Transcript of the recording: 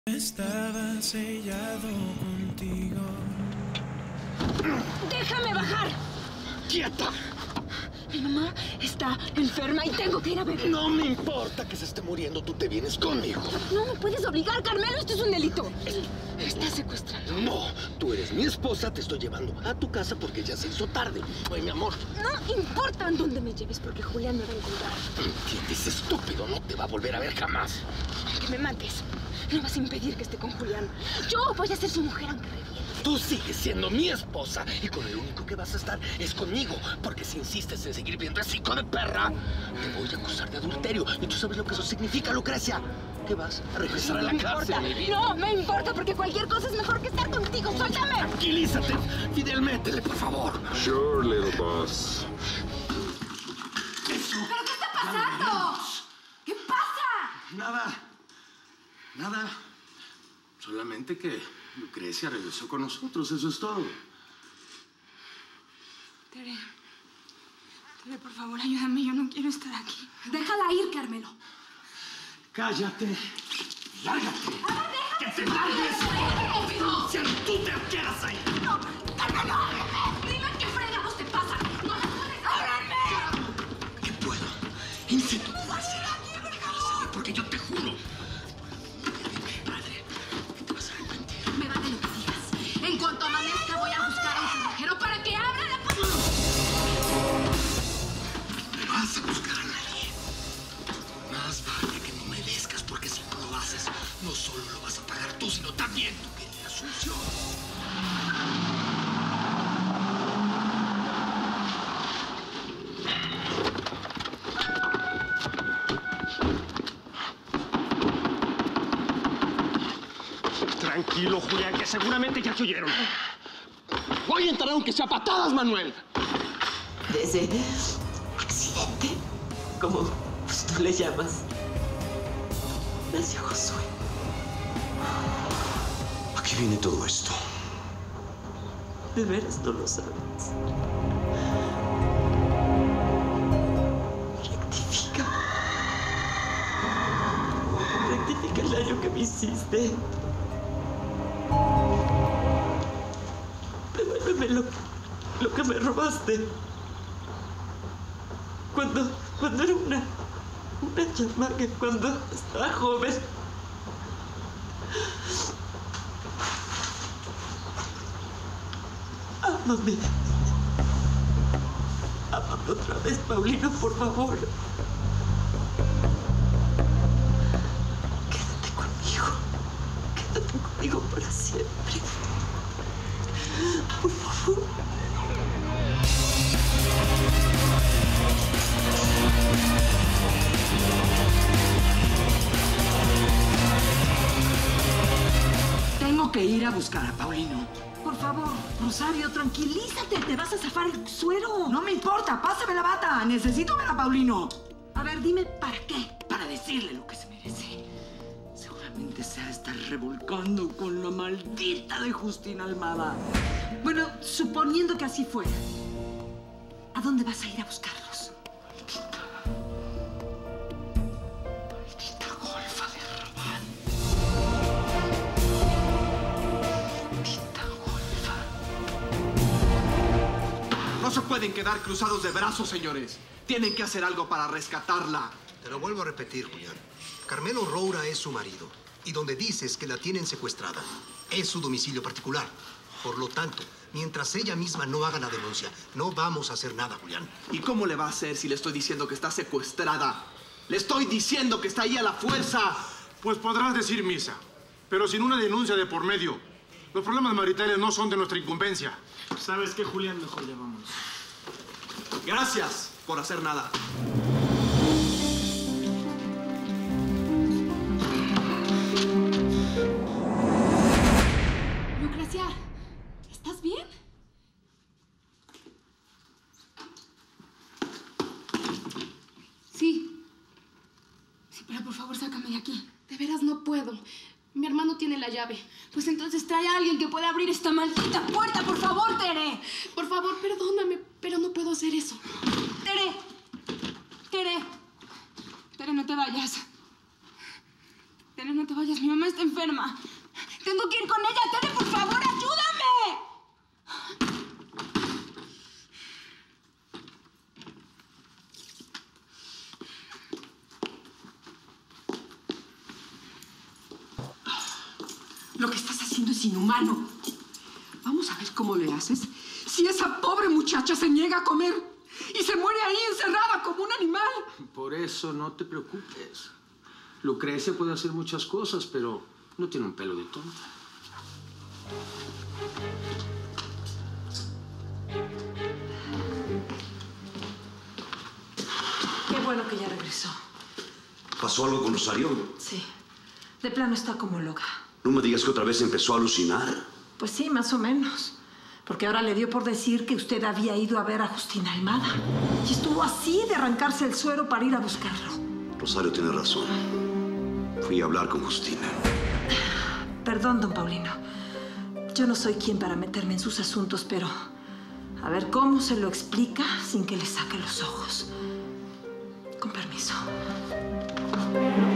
Estaba sellado contigo. ¡Déjame bajar! ¡Quieta! Mi mamá está enferma y tengo que ir a ver. No me importa que se esté muriendo, tú te vienes conmigo. No me puedes obligar, Carmelo, esto es un delito. Está secuestrado. No, tú eres mi esposa, te estoy llevando a tu casa porque ya se hizo tarde. Oye, mi amor. No importa en dónde me lleves porque Julián me va a encontrar. ¿Entiendes, estúpido? No te va a volver a ver jamás. Que me mates. No vas a impedir que esté con Julián. Yo voy a ser su mujer aunque reviente. Tú sigues siendo mi esposa y con el único que vas a estar es conmigo. Porque si insistes en seguir viendo a ese hijo de perra, te voy a acusar de adulterio. ¿Y tú sabes lo que eso significa, Lucrecia? ¿Qué vas a regresar a la cárcel, mi vida? No me importa porque cualquier cosa es mejor que estar contigo. ¡Suéltame! Tranquilízate. Fidel, métele, por favor. Sure, little boss. Eso. ¿Pero qué está pasando? ¿Qué pasa? Nada. Solamente que Lucrecia regresó con nosotros, eso es todo. Tere, por favor, ayúdame. Yo no quiero estar aquí. Déjala ir, Carmelo. Cállate. ¡Lárgate! ¡Que te largues! ¡Si tú te quedas ahí! ¡No! ¡Carmelo! ¡Dime qué fregados te pasa! ¡No me puedes! ¡Ábrame! ¿Qué puedo? Insito hacer porque yo te juro. Padre, que te vas a arrepentir. Me vale lo que digas. En cuanto amanezca, voy a buscar a un cerrajero para que abra la puerta. No vas a buscar a nadie. Más vale que no me obedezcas, porque si no lo haces, no solo lo vas a pagar tú, sino también tu querida Asunción. Tranquilo, Julián, que seguramente ya te oyeron. Voy a entrar aunque sea patadas, Manuel. De ese accidente, como pues, tú le llamas, nació Josué. ¿A qué viene todo esto? De veras no lo sabes. Rectifica. Rectifica el daño que me hiciste. Devuélveme lo que me robaste. Cuando era una chamaca, cuando estaba joven. Ámame. Ámame otra vez, Paulino, por favor. Quédate conmigo para siempre. Por favor. Tengo que ir a buscar a Paulino. Por favor, Rosario, tranquilízate. Te vas a zafar el suero. No me importa, pásame la bata. Necesito ver a Paulino. A ver, dime, ¿para qué? Para decirle lo que se merece. Seguramente se ha de estar revolcando con la maldita de Justina Almada. Bueno, suponiendo que así fuera, ¿a dónde vas a ir a buscarlos? Maldita golfa de Rabán. Maldita golfa. No se pueden quedar cruzados de brazos, señores. Tienen que hacer algo para rescatarla. Te lo vuelvo a repetir, Julián. Carmelo Roura es su marido. Y donde dices que la tienen secuestrada, es su domicilio particular. Por lo tanto, mientras ella misma no haga la denuncia, no vamos a hacer nada, Julián. ¿Y cómo le va a hacer si le estoy diciendo que está secuestrada? Le estoy diciendo que está ahí a la fuerza. Pues podrás decir misa, pero sin una denuncia de por medio. Los problemas maritales no son de nuestra incumbencia. ¿Sabes qué, Julián? Mejor ya vamos. Gracias por hacer nada. Lucrecia, ¿estás bien? Sí. Sí, pero por favor, sácame de aquí. De veras no puedo. Mi hermano tiene la llave. Pues entonces trae a alguien que pueda abrir esta maldita puerta, por favor, Tere. Por favor, perdóname, pero no puedo hacer eso. Tere. Tere. Tere, no te vayas. Tere, no te vayas. Mi mamá está enferma. Tengo que ir con ella. Tere, por favor, ayúdame. Lo que estás haciendo es inhumano. Vamos a ver cómo le haces si esa pobre muchacha se niega a comer y se muere ahí encerrada como un animal. Por eso no te preocupes. Lucrecia puede hacer muchas cosas, pero no tiene un pelo de tonta. Qué bueno que ya regresó. ¿Pasó algo con Rosario? Sí. De plano está como loca. No me digas que otra vez empezó a alucinar. Pues sí, más o menos. Porque ahora le dio por decir que usted había ido a ver a Justina Almada. Y estuvo así de arrancarse el suero para ir a buscarlo. Rosario tiene razón. Fui a hablar con Justina. Perdón, don Paulino. Yo no soy quien para meterme en sus asuntos, pero... a ver cómo se lo explica sin que le saque los ojos. Con permiso.